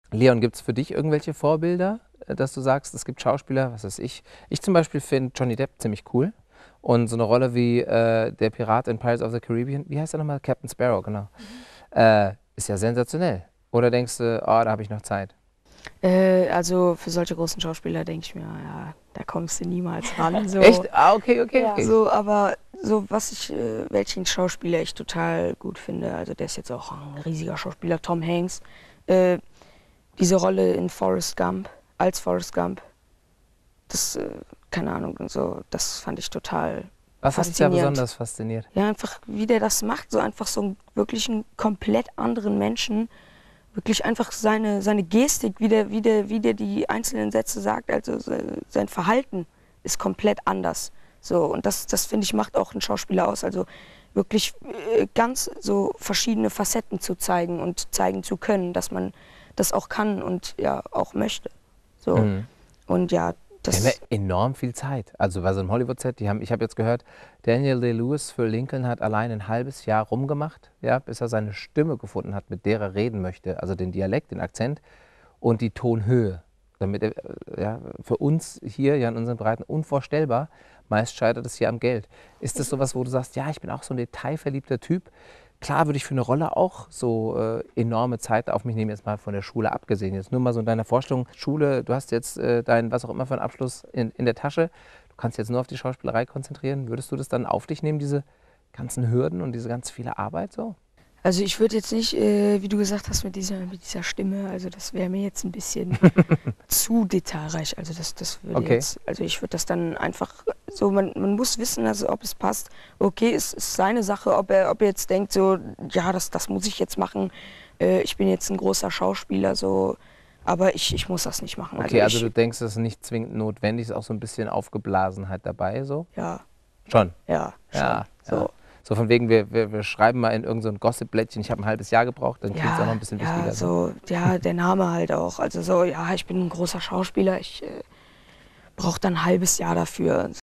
Leon, gibt es für dich irgendwelche Vorbilder, dass du sagst, es gibt Schauspieler, was weiß ich. Ich zum Beispiel finde Johnny Depp ziemlich cool. Und so eine Rolle wie der Pirat in Pirates of the Caribbean, wie heißt er nochmal? Captain Sparrow, genau. Ist ja sensationell. Oder denkst du, oh, da habe ich noch Zeit? Also für solche großen Schauspieler denke ich mir, ja, da kommst du niemals ran. So, Echt? Ah, okay, okay, ja. okay. So, aber so was welchen Schauspieler ich total gut finde, also der ist jetzt auch ein riesiger Schauspieler, Tom Hanks. Äh, Diese Rolle in Forrest Gump, als Forrest Gump, das, keine Ahnung, so, das fand ich total Was hat dich da faszinierend. besonders fasziniert? Ja, einfach wie der das macht, so einfach so einen wirklich einen komplett anderen Menschen, wirklich einfach seine Gestik, wie der die einzelnen Sätze sagt, also sein Verhalten ist komplett anders. So, und das finde ich, macht auch einen Schauspieler aus, also wirklich ganz so verschiedene Facetten zu zeigen und zeigen zu können, dass man das auch kann und ja auch möchte. So, Mhm. und ja, Die haben ja das, enorm viel Zeit. Also bei so einem Hollywood-Set, ich habe jetzt gehört, Daniel Day-Lewis für Lincoln hat allein ein halbes Jahr rumgemacht, ja, bis er seine Stimme gefunden hat, mit der er reden möchte. Also den Dialekt, den Akzent und die Tonhöhe. Damit er, ja, für uns hier ja in unseren Breiten unvorstellbar. Meist scheitert es hier am Geld. Ist das sowas, wo du sagst, ja, ich bin auch so ein detailverliebter Typ? Klar würde ich für eine Rolle auch so enorme Zeit auf mich nehmen, jetzt mal von der Schule abgesehen. Jetzt nur mal so in deiner Vorstellung, Schule, du hast jetzt deinen, was auch immer für einen Abschluss in der Tasche, du kannst jetzt nur auf die Schauspielerei konzentrieren. Würdest du das dann auf dich nehmen, diese ganzen Hürden und diese ganz viele Arbeit so? also ich würde jetzt nicht, wie du gesagt hast, mit dieser Stimme, also das wäre mir jetzt ein bisschen zu detailreich. Also das würde Okay. jetzt, also ich würde das dann einfach so, man muss wissen, also ob es passt. Okay, es ist seine Sache, ob er jetzt denkt, so, ja, das muss ich jetzt machen. Ich bin jetzt ein großer Schauspieler, so, aber ich muss das nicht machen. Also Okay, also du ich, denkst, das ist nicht zwingend notwendig, ist auch so ein bisschen Aufgeblasenheit dabei, so? ja, Schon. ja, schon. Ja, ja. So, So von wegen, wir schreiben mal in irgendein so ein Gossip-Blättchen, ich habe ein halbes Jahr gebraucht, dann klingt es auch noch ja, ein bisschen ja, wichtiger, so. so, ja, der Name halt auch. Also so, ja, ich bin ein großer Schauspieler, ich brauche dann ein halbes Jahr dafür.